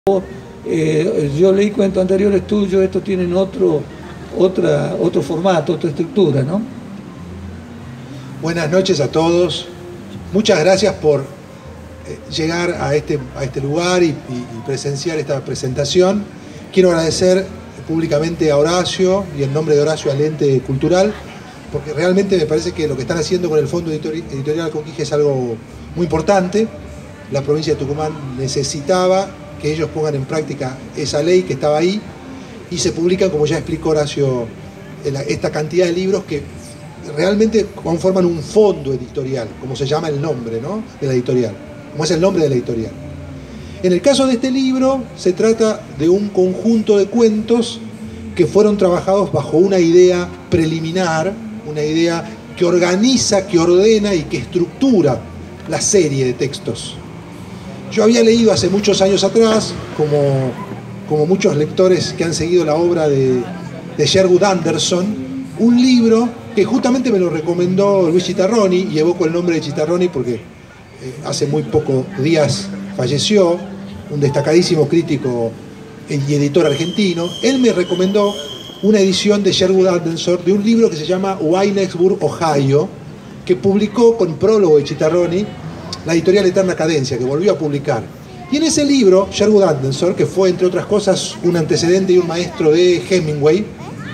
Yo leí cuentos anteriores tuyos, estos tienen otro formato, otra estructura, ¿no? Buenas noches a todos. Muchas gracias por llegar a este lugar y presenciar esta presentación. Quiero agradecer públicamente a Horacio y en nombre de Horacio al ente cultural, porque realmente me parece que lo que están haciendo con el Fondo Editorial Conquija es algo muy importante. La provincia de Tucumán necesitaba que ellos pongan en práctica esa ley que estaba ahí y se publican, como ya explicó Horacio, esta cantidad de libros que realmente conforman un fondo editorial, como se llama el nombre, ¿no?, de la editorial, como es el nombre de la editorial. En el caso de este libro se trata de un conjunto de cuentos que fueron trabajados bajo una idea preliminar, una idea que organiza, que ordena y que estructura la serie de textos. Yo había leído hace muchos años atrás, como muchos lectores que han seguido la obra de Sherwood Anderson, un libro que justamente me lo recomendó Luis Chitarroni, y evoco el nombre de Chitarroni porque hace muy pocos días falleció, un destacadísimo crítico y editor argentino. Él me recomendó una edición de Sherwood Anderson de un libro que se llama Waynesburg, Ohio, que publicó con prólogo de Chitarroni la editorial Eterna Cadencia, que volvió a publicar. Y en ese libro, Sherwood Anderson, que fue, entre otras cosas, un antecedente y un maestro de Hemingway,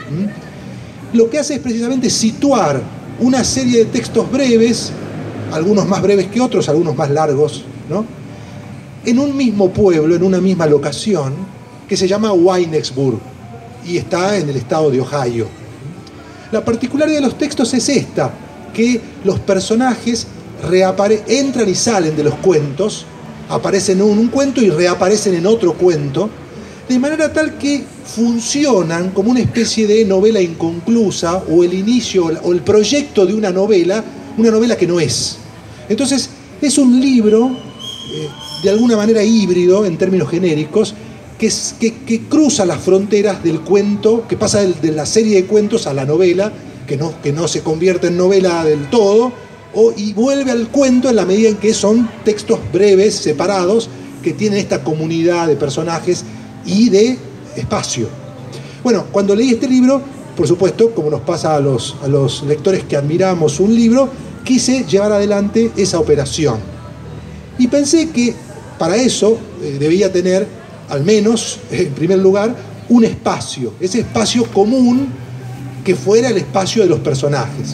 lo que hace es precisamente situar una serie de textos breves, algunos más breves que otros, algunos más largos, ¿no?, en un mismo pueblo, en una misma locación, que se llama Waynesburg, y está en el estado de Ohio. La particularidad de los textos es esta, que los personajes entran y salen de los cuentos, aparecen en un cuento y reaparecen en otro cuento, de manera tal que funcionan como una especie de novela inconclusa, o el inicio o el proyecto de una novela que no es. Entonces es un libro de alguna manera híbrido en términos genéricos, que cruza las fronteras del cuento, que pasa de la serie de cuentos a la novela, que no se convierte en novela del todo, y vuelve al cuento en la medida en que son textos breves, separados, que tienen esta comunidad de personajes y de espacio. Bueno, cuando leí este libro, por supuesto, como nos pasa a los lectores que admiramos un libro, quise llevar adelante esa operación. Y pensé que para eso debía tener, al menos, en primer lugar, un espacio, ese espacio común que fuera el espacio de los personajes.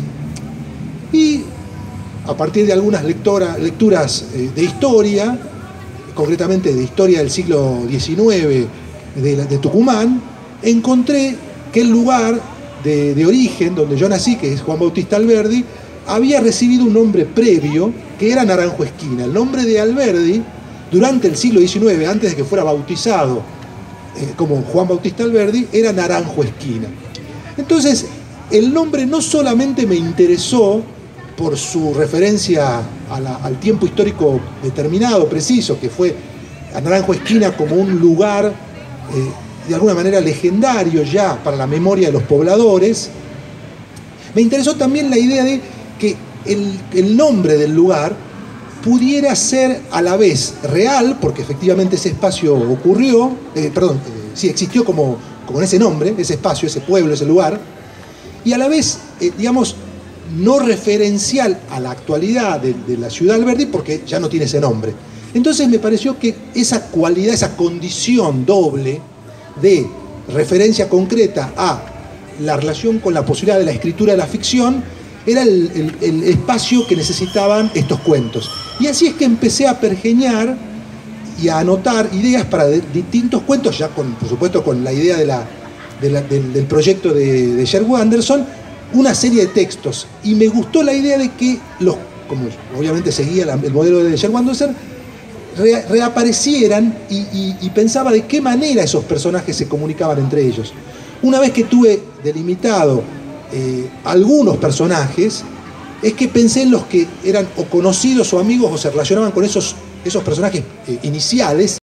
Y a partir de algunas lecturas de historia, concretamente de historia del siglo XIX de Tucumán, encontré que el lugar de origen donde yo nací, que es Juan Bautista Alberdi, había recibido un nombre previo que era Naranjo Esquina. El nombre de Alberdi, durante el siglo XIX, antes de que fuera bautizado como Juan Bautista Alberdi, era Naranjo Esquina. Entonces, el nombre no solamente me interesó por su referencia al tiempo histórico determinado, preciso, que fue a Naranjo Esquina como un lugar de alguna manera legendario ya para la memoria de los pobladores. Me interesó también la idea de que el nombre del lugar pudiera ser a la vez real, porque efectivamente ese espacio ocurrió, existió como en ese nombre, ese espacio, ese pueblo, ese lugar, y a la vez, digamos, no referencial a la actualidad de la ciudad de Alberdi, porque ya no tiene ese nombre. Entonces me pareció que esa cualidad, esa condición doble de referencia concreta a la relación con la posibilidad de la escritura de la ficción era el espacio que necesitaban estos cuentos. Y así es que empecé a pergeñar y a anotar ideas para distintos cuentos, ya por supuesto con la idea del proyecto de Sherwood Anderson, una serie de textos. Y me gustó la idea de que, como obviamente seguía el modelo de Sherwood Anderson, reaparecieran, y pensaba de qué manera esos personajes se comunicaban entre ellos. Una vez que tuve delimitado algunos personajes, es que pensé en los que eran o conocidos o amigos o se relacionaban con esos personajes iniciales.